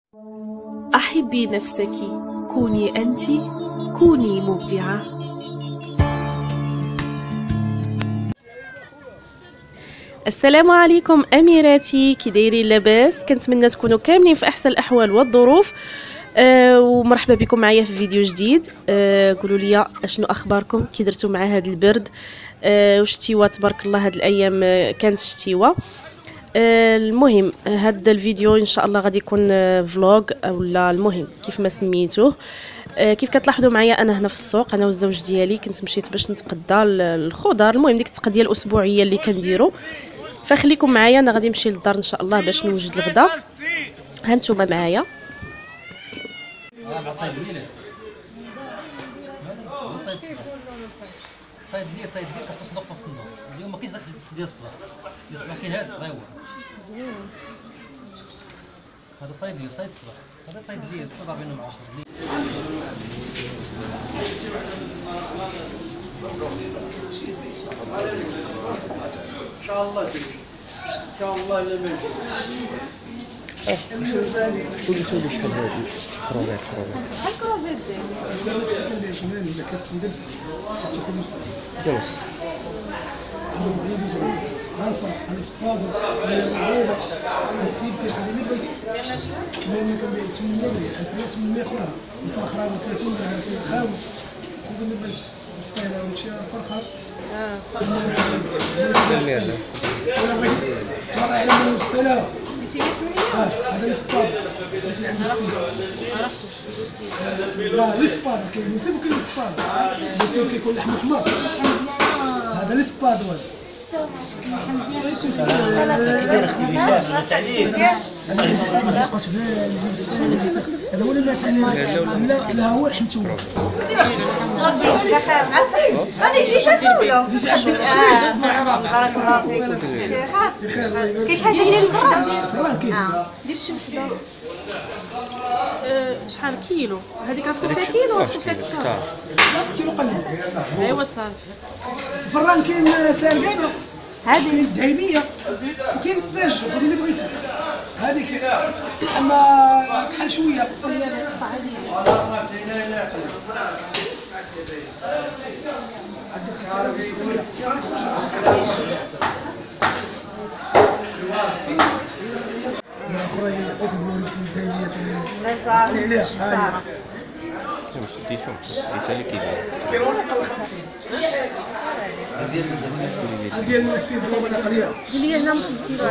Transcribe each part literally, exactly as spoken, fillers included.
أحبي نفسك، كوني أنت، كوني مبدعة. السلام عليكم أميراتي، كي دايرين لاباس؟ كنتمنى تكونوا كاملين في أحسن الأحوال والظروف. أه ومرحبا بكم معايا في فيديو جديد. أه قولوا لي اشنو اخباركم، كي درتوا مع هذا البرد أه والشتيوه؟ تبارك الله هاد الايام كانت شتيوه. أه المهم هذا الفيديو ان شاء الله غادي يكون فلوغ اولا المهم كيف ما سميتوه. أه كيف كتلاحظوا معايا انا هنا في السوق، انا والزوج ديالي كنت مشيت باش نتقدى الخضر، المهم ديك التقديه الاسبوعيه اللي كنديروا. فخليكم معايا، انا غادي نمشي للدار ان شاء الله باش نوجد الغدا. ها نتوما معايا. صايد ليله صايد صايد ليه صايد ليه فوق الصندوق فوق الصندوق. اليوم ما كاينش داك ديال الصباح، ديال الصباح كاين هذا صغيور زوين. هذا صايد ليه صايد الصباح، هذا صايد ليه تضرب بينهم عشرة. ان شاء الله ان شاء الله لا ما كل شيء بشحال هادي كروفيت كروفيت شحال كروفيت زين؟ كندير شمال ولا كتسندر صح تاكل نفس جلس غنفرح انا سباغ انا عويضه السيد كيخلي لي بيت ملي كنبيع ثمانمية ألف وثمانمية اخرى الفرخه راه ثلاثين درهم في الخاوي خذ لي بيت مستاهله ولا شي فرخه اه ولا بغيت تبرع على من مستاهله اه هذا الاسباب اللي عند السيد لا الاسباب كاين الموسيف وكاين الاسباب. الموسيف كيكون لحم حمار، هذا الاسباب هذا عليكم السلام. كيداير اختي بالله الناس عليك هذا هو اللي مات لا لا هو لحم توم. دير اختي غادي يجي تسولو جيتي عبد بارك الله فيك. كاين شي حاجه ديال الفران؟ فران كاين دير شي وحده. أه شحال كيلو؟ هذيك غتكون فيها كيلو غتكون فيها كثر. كيلو قلب. ايوا صافي. الفران كاين سارقانه، هذه كاين الدهيميه وكاين التباج خذ اللي بغيتي. هذيك اما كحل شويه الاخرى هي اوبن اسم الدهيميات عليها ها ديشو ديشو اللي كيدير كيروصل خمسين ديال السيد صوبه قليله دير لي هنا نص كيلو.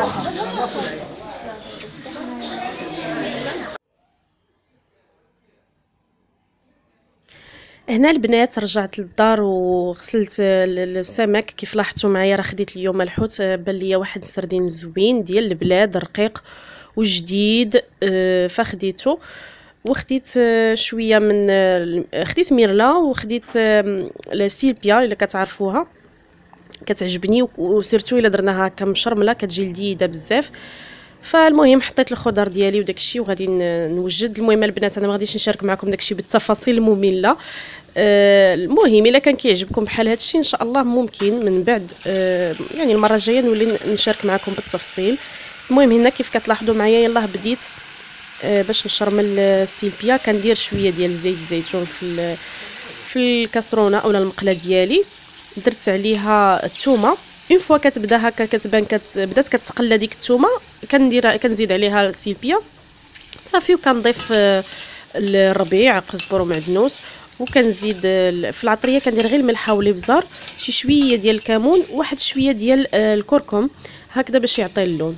هنا البنات رجعت للدار وغسلت السمك. كيف لاحظتوا معايا راه خديت اليوم الحوت، بان ليا واحد السردين زوين ديال البلاد رقيق وجديد فخديته. وخديت شويه من خديت ميرلا وخديت السيلبيا اللي كتعرفوها كتعجبني، وسيرتو الا درناها هكا مشرمله كتجي لذيذه بزاف. فالمهم حطيت الخضر ديالي وداكشي وغادي نوجد. المهم البنات انا ما غاديش نشارك معكم داكشي بالتفاصيل الممله. آه المهم الا كان كيعجبكم بحال هادشي ان شاء الله ممكن من بعد آه يعني المره الجايه نولي نشارك معكم بالتفصيل. المهم هنا كيف كتلاحظوا معايا يلاه بديت آه باش نشرمل السيلبيا. كندير شويه ديال زيت الزيتون في في الكاسرونه اولا المقله ديالي. درت عليها الثومه اون فوا كتبدا هكا كتبان كت بدات كتقلى ديك الثومه كندير كنزيد عليها السيلبيا صافي. وكنضيف الربيع قزبر ومعدنوس وكنزيد في العطريه كندير غير الملحه والابزار شي شويه ديال الكمون واحد شويه ديال الكركم هكذا باش يعطي اللون.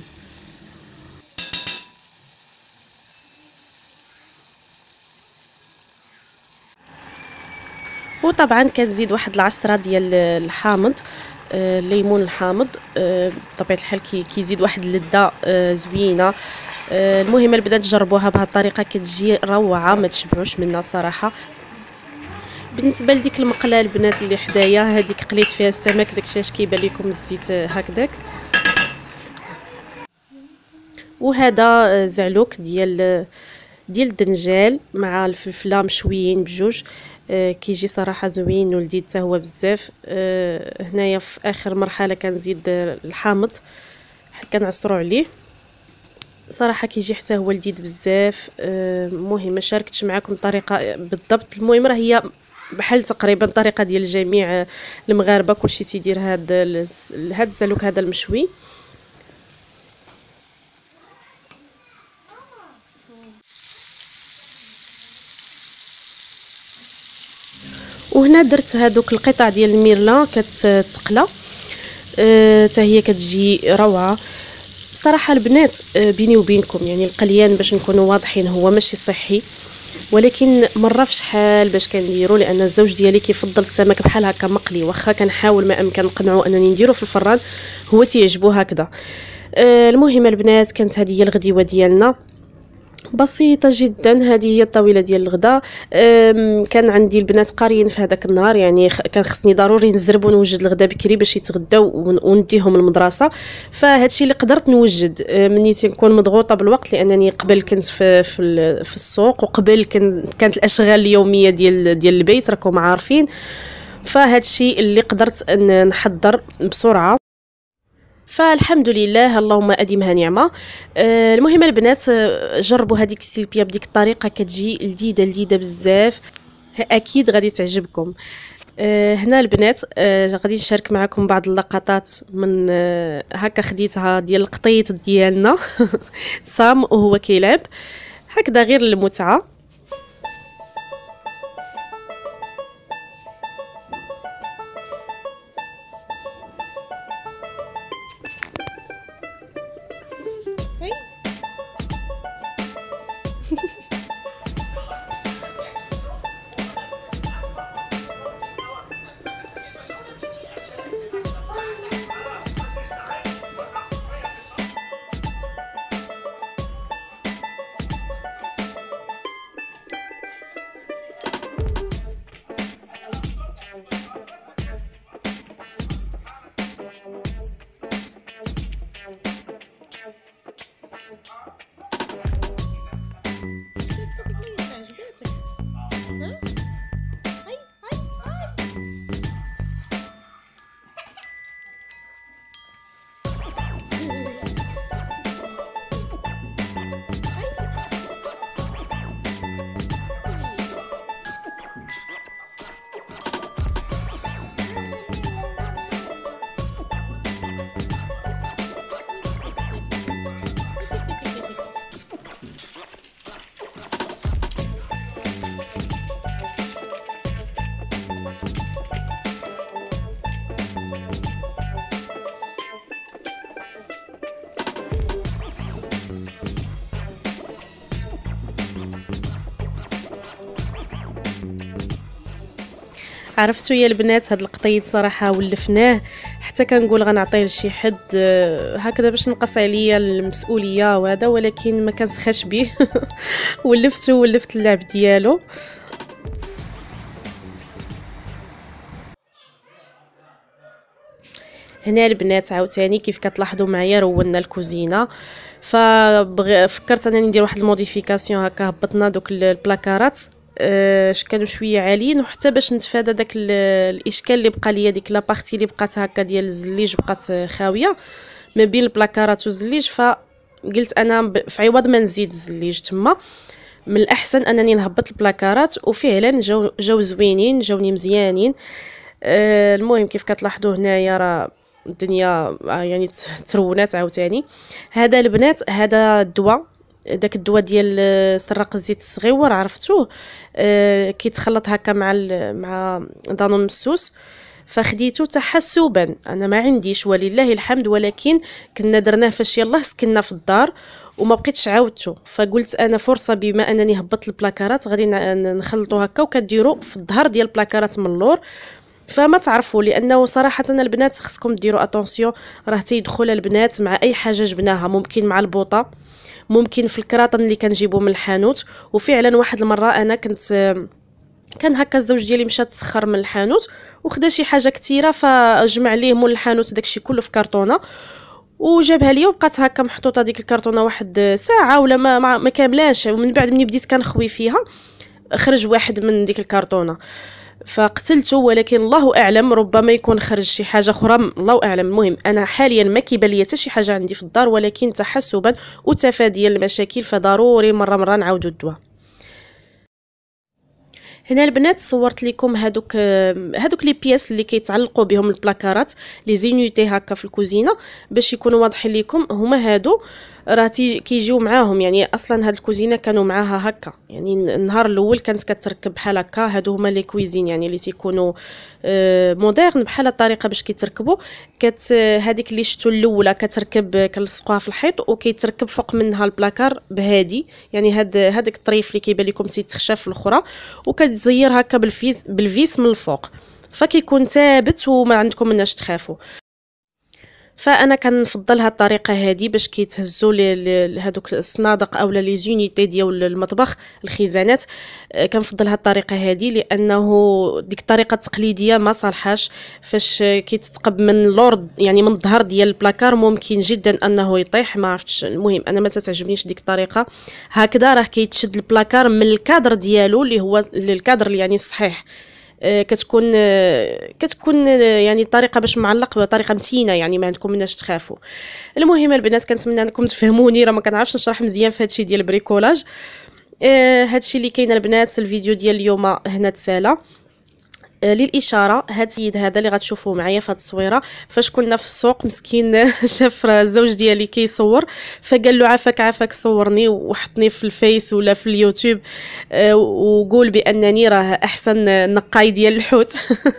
وطبعا كنزيد واحد العصره ديال الحامض الليمون الحامض بطبيعه الحال كيزيد واحد اللذه زوينه. المهم البنات جربوها بهذه الطريقه كتجي روعه ما تشبعوش منها صراحه. بالنسبه لديك المقله البنات اللي حدايا هذيك قليت فيها السمك داكشي اش كيبان لكم الزيت هكذاك. وهذا زعلوك ديال ديال الدنجال مع الفلفله مشويين بجوج آه كيجي صراحه زوين ولذيذ حتى هو بزاف. آه هنايا في اخر مرحله كنزيد الحامض كنعصروا عليه صراحه كيجي حتى هو لذيذ بزاف. المهم ما شاركتش معكم الطريقه بالضبط، المهم راه هي بحال تقريبا الطريقه ديال جميع المغاربه، كلشي تيدير هذا هذا الزلوك هذا المشوي. وهنا درت هذوك القطع ديال الميرلا كتقلى حتى أه هي كتجي روعه صراحه. البنات أه بيني وبينكم يعني القليان باش نكونوا واضحين هو ماشي صحي، ولكن مره في شحال باش كنديروا، لان الزوج ديالي كيفضل السمك بحال هكا مقلي، واخا كنحاول ما امكن نقنعو انني نديرو في الفران هو تيعجبو هكذا. أه المهم البنات كانت هذه هي الغديوه ديالنا بسيطه جدا. هذه هي الطاوله ديال الغداء. كان عندي البنات قاريين في هذاك النهار، يعني كان خصني ضروري نزرب ونوجد الغداء بكري باش يتغداو ونديهم المدرسه، فهذا الشيء اللي قدرت نوجد مني تنكون مضغوطه بالوقت، لانني قبل كنت في في, في السوق، وقبل كنت كانت الاشغال اليوميه ديال ديال البيت راكم عارفين، فهذا الشيء اللي قدرت ان نحضر بسرعه، فالحمد لله اللهم اديمها نعمه. آه المهم البنات جربوا هذيك السلبيه بديك الطريقه، كتجي لذيذه لذيذه بزاف، اكيد غادي تعجبكم. آه هنا البنات آه غادي نشارك معكم بعض اللقطات من آه هكا خديتها ديال القطيط ديالنا سام وهو كيلعب هكذا غير للمتعه. عرفتوا يا البنات هاد القطيد صراحه ولفناه، حتى كنقول غنعطيه لشي حد هكذا باش نقص عليا المسؤوليه وهذا، ولكن ما كنسخاش به ولفته ولفت اللعب ديالو. هنا البنات عاوتاني كيف كتلاحظوا معايا رولنا الكوزينه، ففكرت انني ندير واحد الموديفيكاسيون هكا، هبطنا دوك البلاكارات اش كانوا شويه عاليين، وحتى باش نتفادى داك الاشكال اللي بقى ليا، ديك لابارتي اللي بقات هكا ديال الزليج بقات خاويه ما بين البلاكارات والزليج، فقلت انا في عوض ما نزيد الزليج تما من الاحسن انني نهبط البلاكارات، وفعلا جاو جاو زوينين، جاوني مزيانين. أه المهم كيف كتلاحظوا هنايا راه الدنيا يعني ترونات عاوتاني. هذا البنات هذا الدواء، داك الدواء ديال سراق الزيت الصغيور عرفتوه، آه كيتخلط هكا مع مع دانون مسوس، فخديته تحسبا، انا ما عنديش ولله الحمد، ولكن كنا درناه فاش يلاه سكننا في الدار وما بقيتش عاودته، فقلت انا فرصه بما انني هبطت البلاكارات غادي نخلطو هكا، وكديروا في الظهر ديال البلاكارات من اللور، فما تعرفوا، لانه صراحه البنات خصكم ديروا اتونسيون، راه تيدخل البنات مع اي حاجه جبناها، ممكن مع البوطه، ممكن في الكراطن اللي كنجيبو من الحانوت. وفعلا واحد المره انا كنت كان هكا الزوج ديالي مشى تسخر من الحانوت وخدا شي حاجه كثيره، فجمع ليه مول الحانوت داكشي كله في كرتونه وجابها لي، وبقات هكا محطوطه ديك الكرتونه واحد ساعه ولا ما, ما, ما كاملاش، ومن بعد مني بديت كنخوي فيها خرج واحد من ديك الكرتونه. فقتلته، ولكن الله اعلم ربما يكون خرج شي حاجه اخرى، الله اعلم. المهم انا حاليا ما كيبان لي حتى شي حاجه عندي في الدار، ولكن تحسبا وتفاديا المشاكل فضروري مره مره نعاودوا الدواء. هنا البنات صورت لكم هادوك هادوك لي بياس اللي كيتعلقوا بهم البلاكارات لي زينيتي هكا في الكوزينه باش يكونوا واضحين لكم. هما هادو راه كيجيو معاهم، يعني اصلا هاد الكوزينه كانوا معاها هكا، يعني النهار الاول كانت كتركب بحال هكا. هادو هما لي كويزين يعني اللي تيكونوا آه مودرن بحال الطريقه باش كيتركبوا. كت هذيك اللي شفتوا الاولى كتركب كنلصقوها في الحيط وكيتركب فوق منها البلاكار بهادي، يعني هاد هذاك الطريف اللي كيبان لكم تيتخشى في الاخرى، وكتزير هكا بالفيس بالفيس من الفوق، فكيكون ثابت وما عندكم مناش تخافوا. فانا كنفضل هاد الطريقه هذه باش كيتهزوا لهذوك الصنادق اولا لي زونيتي ديال المطبخ الخزانات. كنفضل هاد الطريقه هذه لانه ديك الطريقه التقليديه ما صالحاش، فاش كيتثقب من اللور يعني من الظهر ديال البلاكار ممكن جدا انه يطيح، ما عرفتش. المهم انا ما تعجبنيش ديك الطريقه هكذا، راه كيتشد البلاكار من الكادر ديالو اللي هو الكادر اللي يعني صحيح. كتكون كتكون يعني الطريقه باش معلق بطريقه متينه، يعني ما عندكم مناش تخافوا. المهم البنات كنتمنى انكم تفهموني، راه ما كنعرفش نشرح مزيان في هادشي ديال البريكولاج. آه هادشي اللي كاين البنات. الفيديو ديال اليوم هنا تسالى. آه للاشاره هاد السيد هذا اللي غتشوفوه معايا في هاد التصويره، فاش كنا في السوق مسكين شاف الزوج ديالي كيصور فقال له عافاك عافاك صورني وحطني في الفيس ولا في اليوتيوب آه وقول بانني راه احسن نقاي ديال الحوت.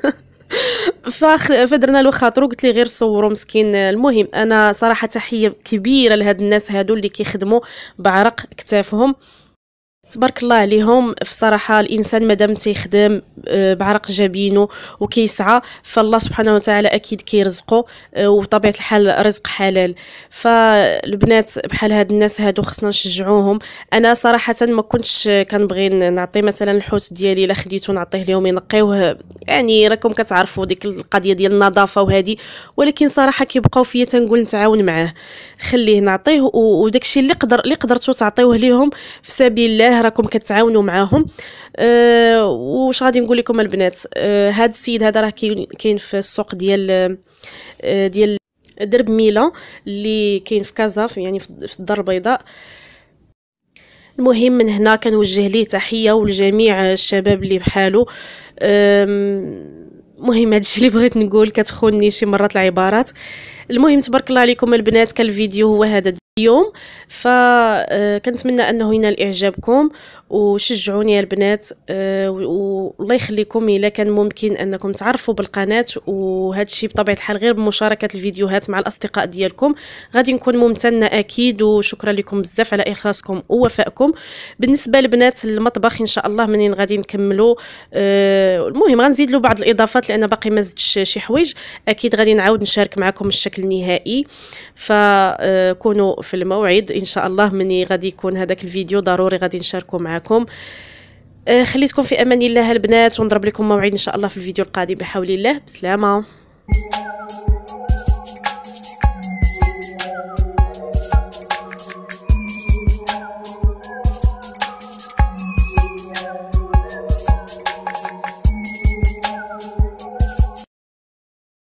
فدرنا له خاطرو، قلت لي غير صوروا مسكين. المهم انا صراحه تحيه كبيره لهاد الناس هادو اللي كيخدموا بعرق كتافهم، تبارك الله عليهم. في صراحه الانسان مادام تيخدم بعرق جبينه وكيسعى فالله سبحانه وتعالى اكيد كيرزقه، وبطبيعه الحال رزق حلال. فالبنات بحال هاد الناس هادو خصنا نشجعوهم. انا صراحه ما كنتش كنبغي نعطي مثلا الحوت ديالي الا خديته نعطيه لهم ينقيوه، يعني راكم كتعرفوا ديك القضيه ديال النظافه وهذه، ولكن صراحه كيبقاو فيا تنقول نتعاون معاه، خليه نعطيه، وداكشي اللي قدر اللي قدرتوا تعطيوه ليهم في سبيل الله راكم كتعاونوا معاهم. أه واش غادي نقول لكم البنات، أه هاد السيد هذا راه كاين في السوق ديال أه ديال درب ميلا اللي كاين في كازا، يعني في الدار البيضاء. المهم من هنا كنوجه ليه تحيه ولجميع الشباب اللي بحالو. المهم هادشي اللي بغيت نقول، كتخوني شي مرات العبارات. المهم تبارك الله عليكم البنات، كان الفيديو هو هذا اليوم، فكنتمنى انه ينال اعجابكم وشجعوني يا البنات. والله يخليكم الا كان ممكن انكم تعرفوا بالقناه، وهذا الشيء بطبيعه الحال غير بمشاركه الفيديوهات مع الاصدقاء ديالكم غادي نكون ممتنه اكيد. وشكرا لكم بزاف على اخلاصكم ووفائكم. بالنسبه لبنات المطبخ ان شاء الله منين غادي نكملوا، المهم غنزيد له بعض الاضافات لان باقي ما زدتش شي حوايج، اكيد غادي نعاود نشارك معكم الشكل النهائي، فكونوا في الموعد ان شاء الله. مني غادي يكون هذاك الفيديو ضروري غادي نشاركه معكم. خليتكم في امان الله البنات، ونضرب لكم موعد ان شاء الله في الفيديو القادم بحول الله. بسلامه.